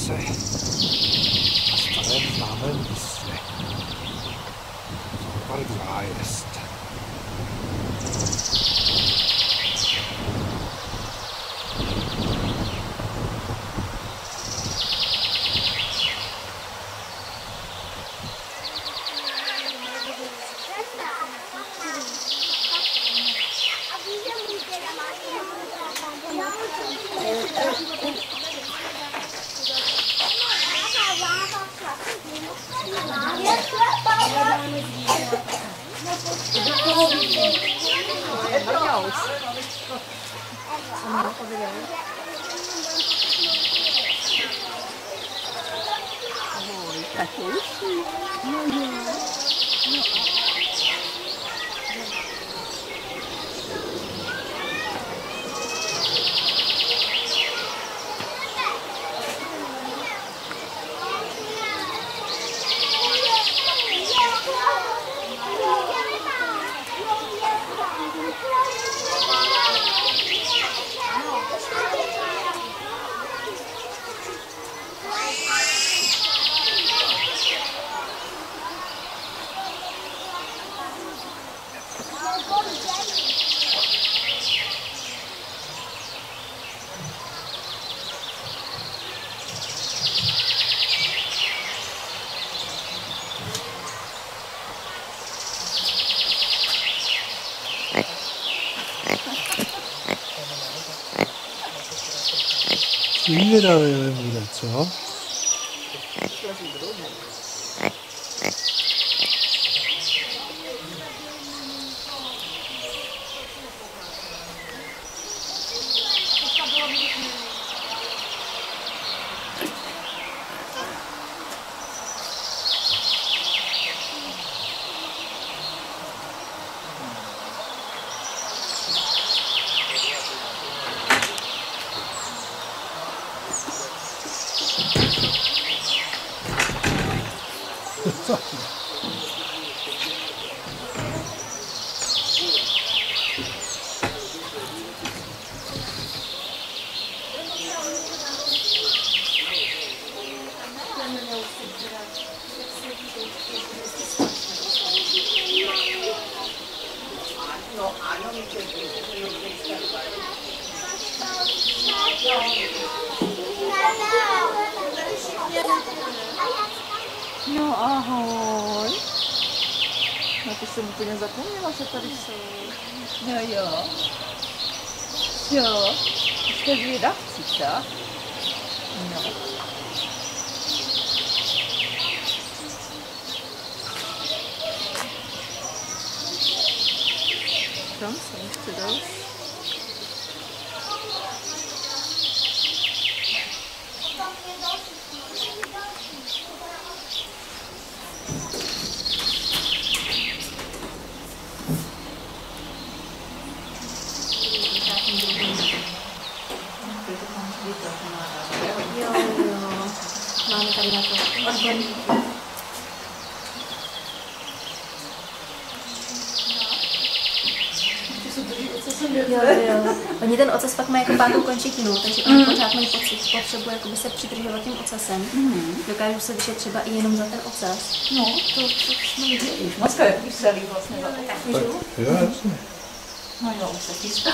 se a starém známém místě. Park Zájezd. Zvědavé bude, co? No ahoj. No ty jsem úplně zapomněla, že tady jsou. No jo. Jo. Jste zvědavci, tak? No. Tam jsem ještě dal. Máme tady na to odborníky. Jo. Oni ten ocas pak mají jako pátou končetinu, takže oni pořád mají pocit, potřebují jakoby se přidržovat tím ocasem. Dokážu se vyšet třeba i jenom za ten ocas. No, to jsme viděli. Moc je kyselý vlastně za to. Tak můžu? Jo, jasně. No jo, už se chystá.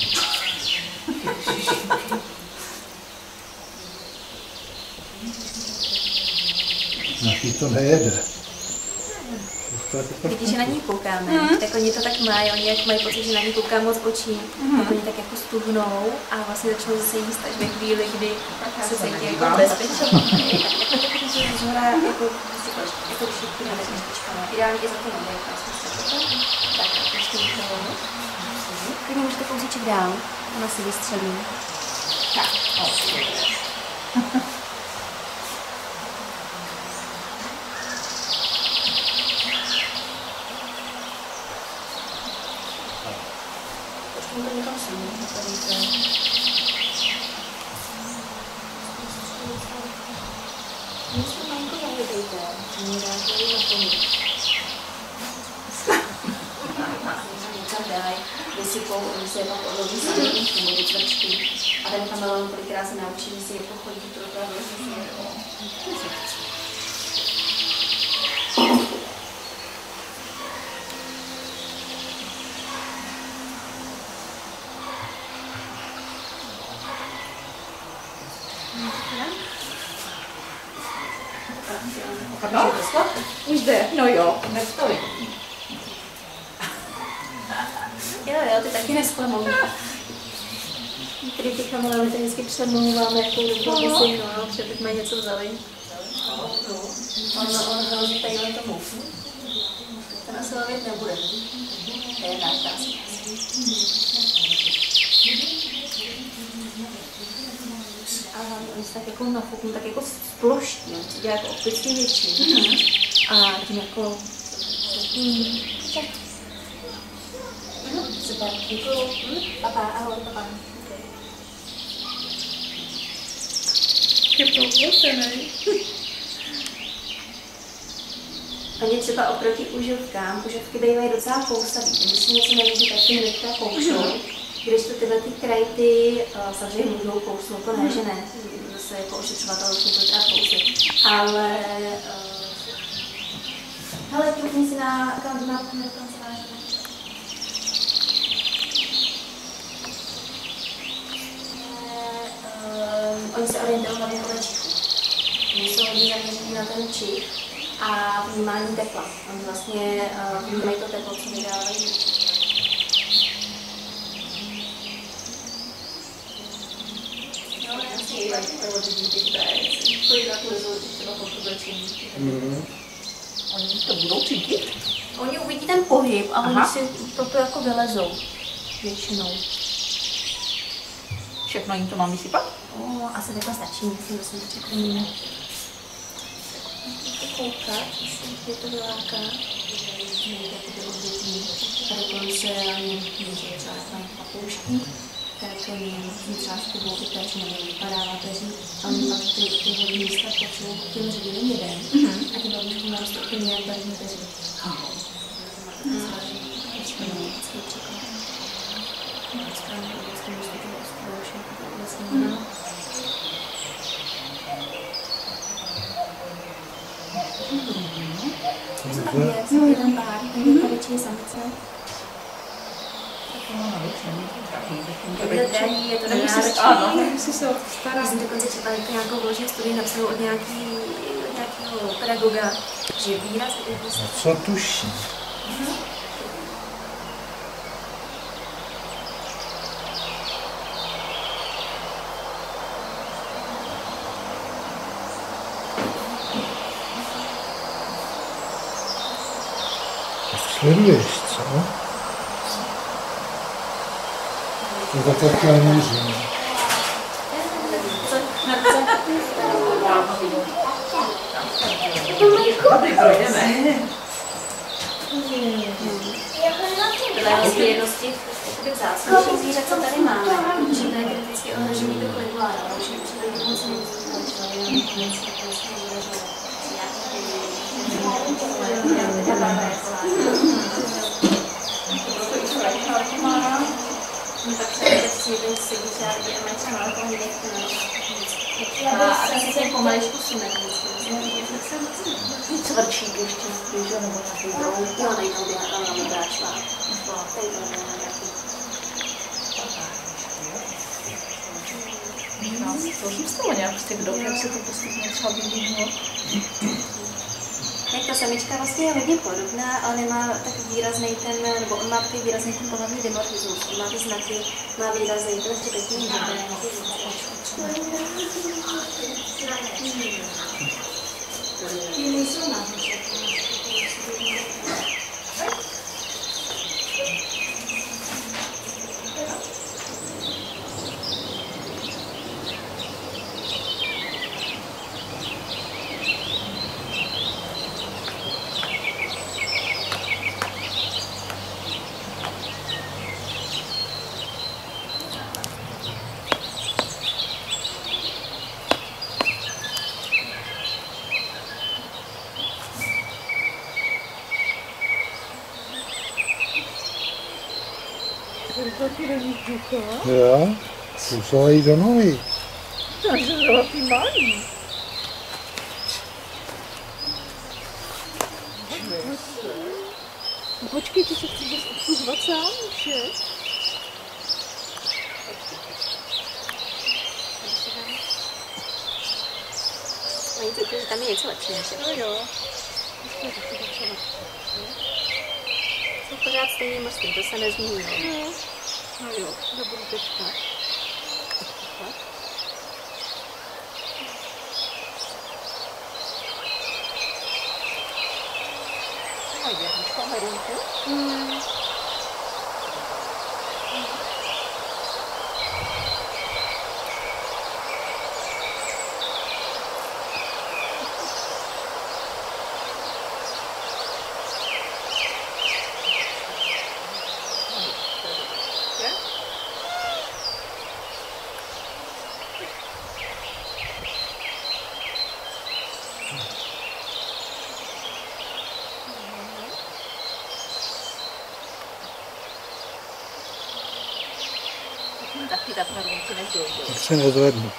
Naší to nejede. Vidíš, že na ní koukáme, tak oni to tak mají, oni jak mají pocit, že na ní kouká moc očí, tak oni tak jako stuhnou a vlastně začnou zase jíst až ve chvíli, kdy se cítí jako bezpečí. Tak zhora jako šipky na bezpečkama. Ideálně i za to nebude, tak ještě můžeme. Klidně můžete kousíček dál, ona si vystřelí. Tak, Počkej, to někam sům, tady to. Myslím, malinko zahledejte, mě dáte na tomu. Někam daj, vysypou, oni se pak odloví sami, ty čtvrčky. A ten chameleon kolikrát se naučí, že si jako chodí pro to, aby se No, už jde, no jo, nestojí. Jo, ty taky nesklamou. Některý ty chameleony vždycky přemlouváme, jakou dobu by si, no, že teď mají něco vzali. On hrozí tadyhle tomu. Ten asi lovit nebude. To je náš dásí. A oni se tak jako nafuknou, tak jako sploští, on se dělá jako opticky větší. A tím jako... Super, děkuju. Papa, ahoj, papa. Je to otevřený. Oni třeba oproti uživkám, uživky bývají docela kousaví. Když si něco nelíbí, tak si hnedka koušou. Když to tyhle ty krajty samozřejmě můžou kousnout, to ne, že ne. Zase jako ošetřovatel už několikrát kousy. Ale... hele, koukni si na kancelář. Oni se orientují hlavně podle čichu. Oni jsou hodně zaměření na ten čich a vnímání tepla. Oni vlastně vnímají to teplo, co vydávají. Oni to budou cítit? Oni uvidí ten pohyb a oni si proto jako vylezou většinou. Všechno jim to mám vysypat? Asi takhle stačí, myslím, že jsem to připravila. Koukat, jestli to vyláká. Tady dokonce může třeba tam papoušky, které to mě třeba s kubou utéž nebo vypadává peří. A oni pak ty vodní místa počnou tím ředěným jedem. A tím babuškou narostou tím nějak barvní peří. Jeden pár, tady či samice. Je to nenáročný. Ano, musí se starat. Já jsem dokonce četla nějakou vložení studii napsanou od nějakého pedagoga, že výraz je se... Co tuší? Sleduješ, co? To takhle nemůžu. Tady projdeme. Dle odpovědnosti vzácnějších zvířat, co tady máme, že to je kriticky ohrožený druh liguára, že přijde moc tak se jeden sedí třeba lidi a mají třeba malou hnědek a asi se pomaličku sunek. Cvrčík ještě, že nebo takový brouk. Jo, nejdou běhat na modráčla. Tady to je nějaký. To už stalo nějak z těch dob, jak se to postupně třeba vyvíjelo. Jak ta samička vlastně je hodně podobná, ale nemá tak výrazný ten, nebo on má takový výrazný ten pohlavní dimorfismus. On má ty znaky, má výrazný ten středetní hnědé. Ty nejsou náhodně. Jo, Musela jít do nohy. Takže byla ty malý. Počkej, ty se chceš obsluhovat sám, že? Oni cítí, že tam je něco lepší než je. No jo. Jsou pořád stejný mosty, to se nezmění. No jo, nebudu teďka. No je, máš kamerunku? Taky tak na ruky než dojdou. Tak se nezvednu.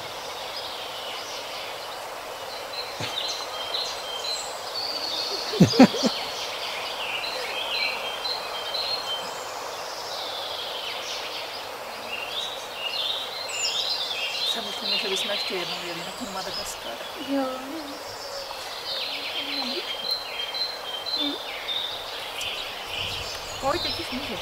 Samozřejmě, že bychom ještě jednou jeli na ten Madagaskar. Jo. Pojď, teď už můžeš.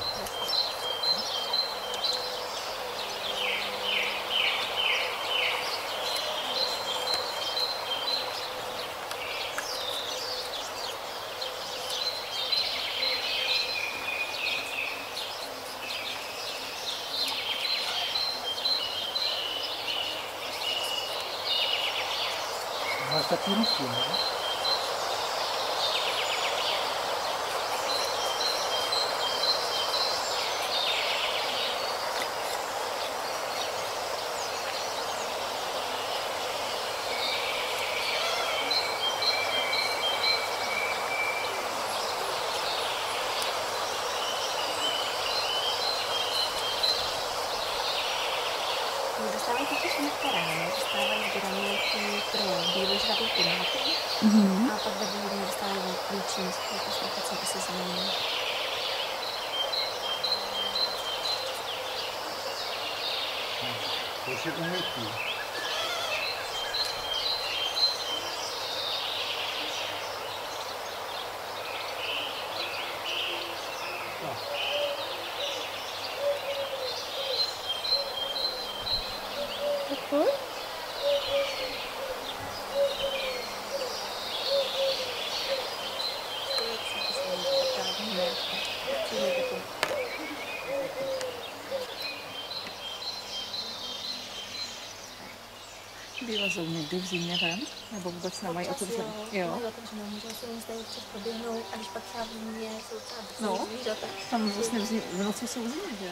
Máš taky ruku, ne? Dostávají totiž některé, dostávají granulky pro bíložravý piráty a pak vedle hodně dostávají klíčínské, jako strachací se změní. To už je umytý. Pojď. Vylezou někdy v zimě ven? Nebo vůbec nemají otevřené? Jo. Mají otevřené, můžou si jen tady občas poběhnout a když pak třeba v zimě jsou třeba No. zvířata. Tam vlastně v noci jsou zimy, že?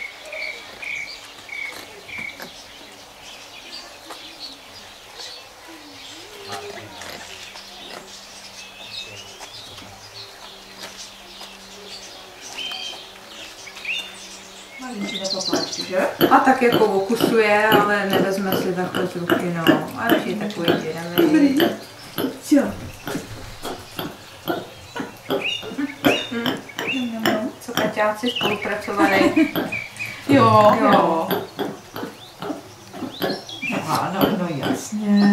Že? A tak jako okusuje, ale nevezme si takhle z ruky, no. A radši takový děravý. Jo. Co Kaťáci spolupracovali. Jo, Jo. Ano, no jasně.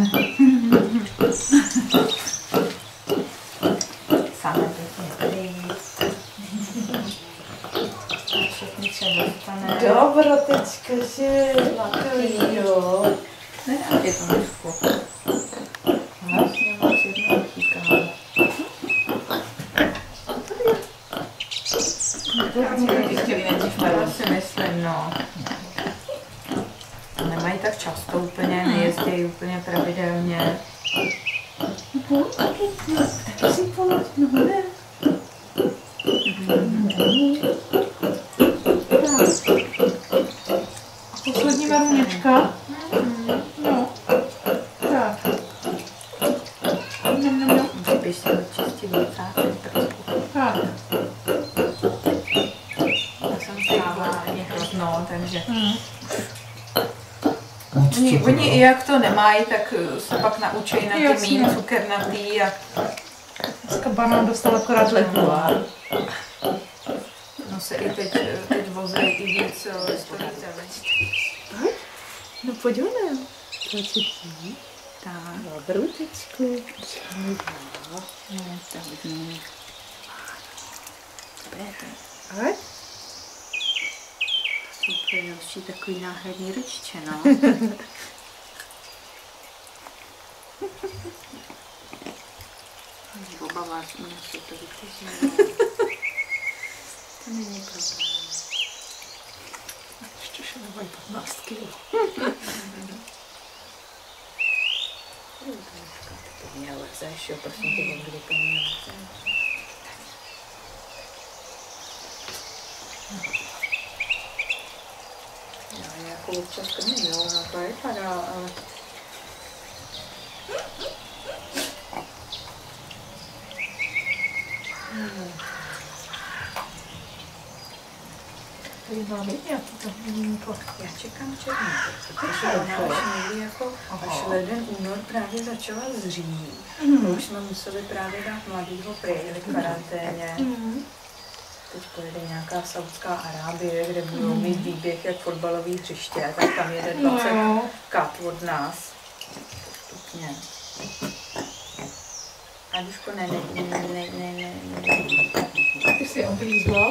Samé pěkně tady. Všechny se dostane. Dobrotečka, že? Jo. Nedá je to neško. Vlastně moc jednou říkám. To si myslím, no. Nemají tak často úplně, nejezdí úplně pravidelně. Taky si polož, no ne. Poslední varunička. No. Tak. Musíš si vyčistit vycácet trošku. Tak. Já jsem stávala hodně hrozno, takže Oni jak to nemají, tak se pak naučí na ty míň cukernatý a Dneska banán dostal akorát leguár. no se i teď vozejí i víc storytelů. No pojď ho ne. Tak. Dobrou tečku. Tak vidím. Ať? Super, další takový náhradní ručiče, no. Oba vás unesou to vytěží. To není problém. Ještě še nemají 15 kilo. To mě lezeš, jo, prosím tě, od kdy to mě lezeš. Já jako občas krmím, jo, ona to vypadá, ale... Tady máme nějaký to mínko. Já čekám černíku, protože ona už někdy jako až leden, únor právě začala zřít. Už jsme museli právě dát mladýho pryč v karanténě. Teď pojede nějaká Saudská Arábie, kde budou mít výběh jak fotbalový hřiště, tak tam jede 20 kat od nás. Postupně. Aduško, ne. Ty jsi oblízla.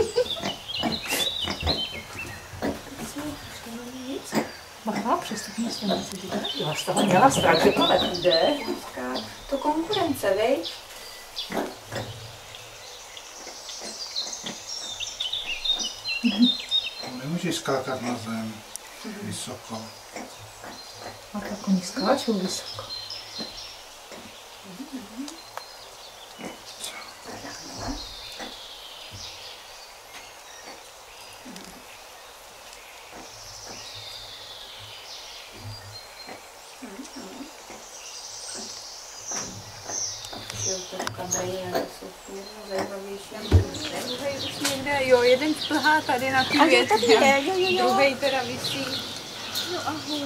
Má přestupně s těmi si říká. Já z toho měla strach, že to nepůjde. To konkurence, viď? Nemůžeš skákat na zem vysoko. A tak oni skáčou vysoko. Někde, jo, jeden plhá tady na ty věci, druhý teda visí. No ahoj.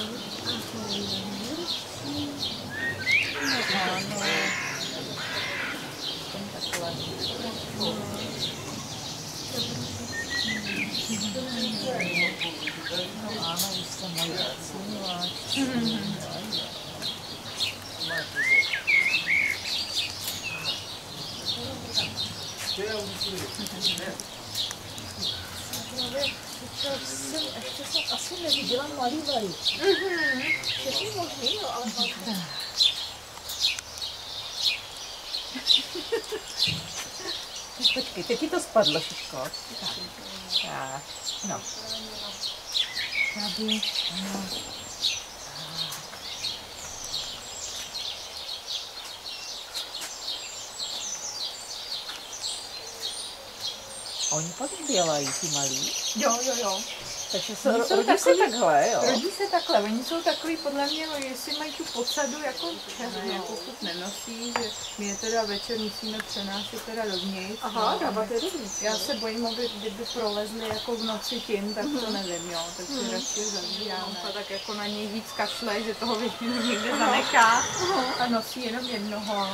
Ještě jsem asi neviděla malý vary. Všechny možný, jo, ale možná. Počkej, teď ti to spadlo, Šiško. Tak, no. Tady, ano. Oni pak dělají, ty malí. Jo. Takže se rodí se takhle, jo. Rodí se takhle, oni jsou takový, podle mě, jestli mají tu podsadu jako černě, pokud nenosí, že my je teda večer musíme přenášet teda dovnitř. Aha, dávat je dovnitř. Já se bojím, aby kdyby prolezli jako v noci tím, tak to nevím, jo, takže radši zavíráme. A tak jako na něj víc kašle, že toho většinu někde zanechá a nosí jenom jednoho.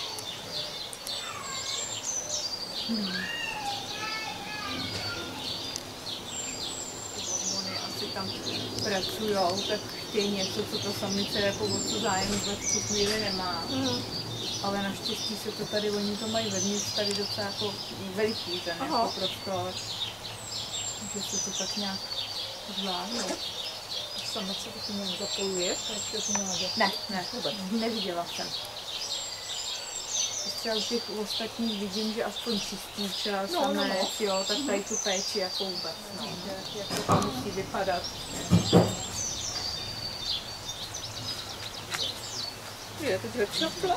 Tam pracujou, tak chtějí něco, co to samice jako o co zájem vůbec v tu chvíli nemá. Ale naštěstí se to tady, oni to mají vevnitř tady docela jako veliký ten jako prostor. Takže se to tak nějak zvládne. Samice taky nějak zapoluje, takže to nějak... Ne, vůbec. Neviděla jsem. Třeba u těch ostatních vidím, že aspoň čistí třeba samec, jo, tak tady tu péči jako vůbec, no. Jak to musí vypadat. Je to začapla?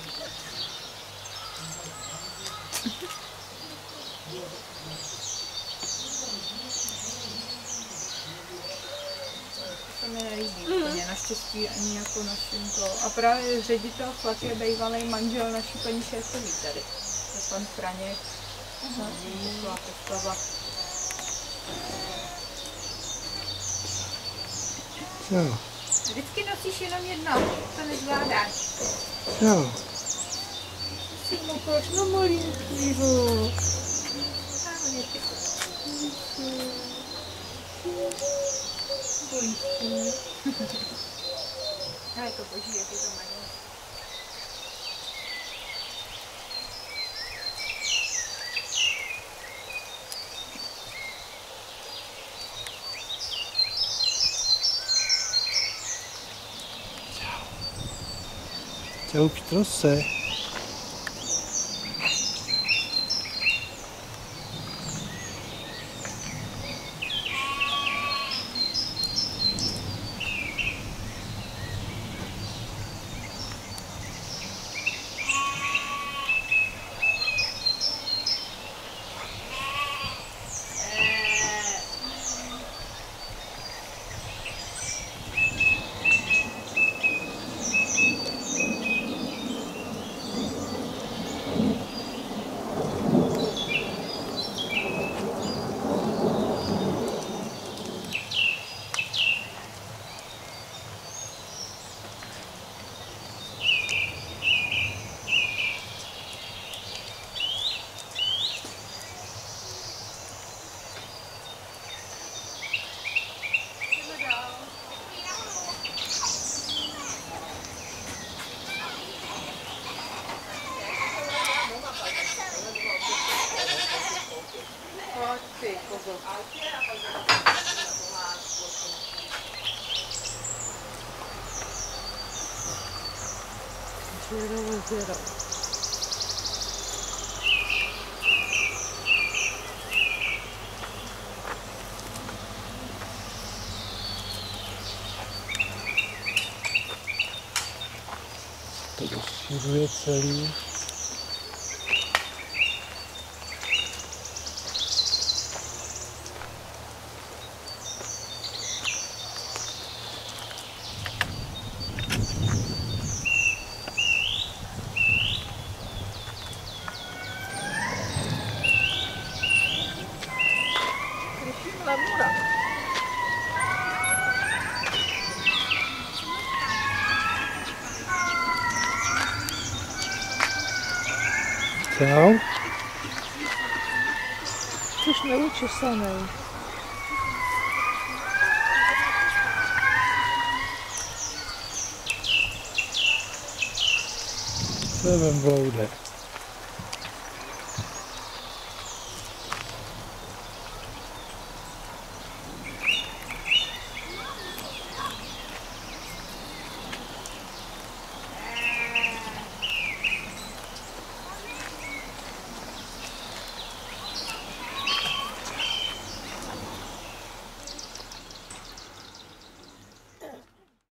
To mi nelíbí úplně, naštěstí ani jako našim to. A právě ředitel Flak je bývalý manžel naší paní šéfový tady. To je pan Franěk. Taková postava. Jo. Vždycky nosíš jenom jedno, to nezvládáš. Jo. Si mokoš, no malinký, jo. Ano, ty. Bojíčku. Ale to boží, jak je to malý. Čau, Pítrose. Ty kozo. Zero. To rozšiřuje celý. Lamura. Čau. Což neučesanej. Jsem bloude.